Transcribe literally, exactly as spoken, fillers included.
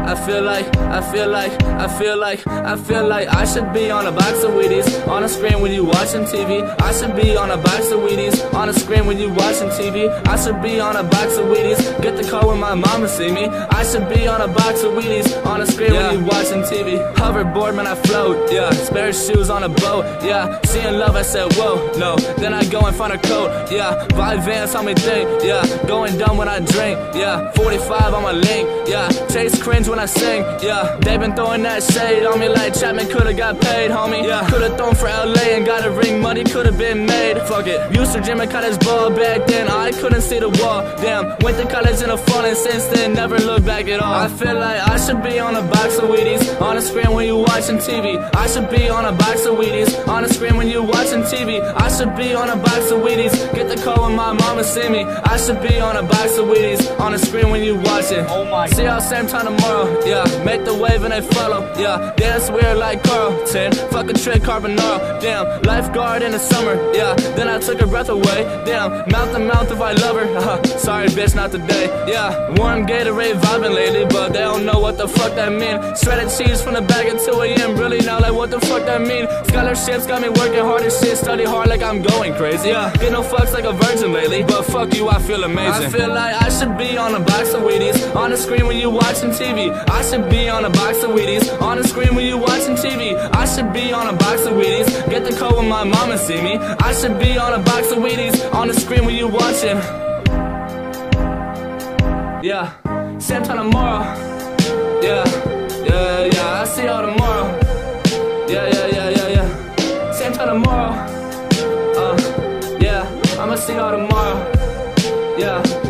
I feel like, I feel like, I feel like, I feel like I should be on a box of Wheaties, on a screen when you watching T V. I should be on a box of Wheaties, on a screen when you watching T V. I should be on a box of Wheaties, get the call when my mama see me. I should be on a box of Wheaties, on a screen yeah. when you watching T V. Hoverboard, man, I float, yeah. Spare shoes on a boat, yeah. Seeing love, I said, whoa, no. Then I go and find a coat, yeah. Buy Vans, how me think, yeah. Going dumb when I drink, yeah. forty-five on my link, yeah. Chase cringe when I sing, yeah. They been throwing that shade on me like Chapman could've got paid, homie, yeah. Could've thrown for L A and got a ring, money could've been made. Fuck it. Used to gym and cut his ball back then, I couldn't see the wall, damn. Went to college in a fall and since then never looked back at all. I feel like I should be on a box of Wheaties, on a screen when you watching T V. I should be on a box of Wheaties, on a screen when you watching T V. I should be on a box of Wheaties, get the call when my mama see me. I should be on a box of Wheaties, on a screen when you watching. Oh my. See y'all same time tomorrow, yeah. Make the wave and they follow, yeah. Dance weird like Carlton, fuck a trick carbonara, damn. Lifeguard in the summer, yeah. Then I took her breath away, damn. Mouth to mouth if I love her, uh, sorry bitch, not today, yeah. Warm Gatorade vibing lately, but they don't know what the fuck that mean. Shredded cheese from the bag at two A M, really now like what the fuck that mean. Scholarships got me working hard as shit, study hard like I'm going crazy, yeah. Get no fucks like a virgin lately, but fuck you, I feel amazing. I feel like I should be on a box of Wheaties, on the screen when you watching T V. I should be on a box of Wheaties, on the screen when you watching T V. I should be on a box of Wheaties, get the call when my mama see me. I should be on a box of Wheaties, on the screen when you watching. Yeah, same time tomorrow. Yeah, yeah, yeah, I see y'all tomorrow. Yeah, yeah, yeah, yeah, yeah. Same time tomorrow. Uh, yeah, I'ma see y'all tomorrow. Yeah.